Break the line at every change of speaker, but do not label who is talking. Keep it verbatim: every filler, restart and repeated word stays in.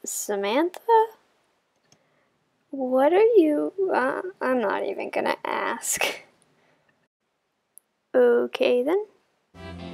Samantha? What are you... Uh, I'm not even gonna ask. Okay then.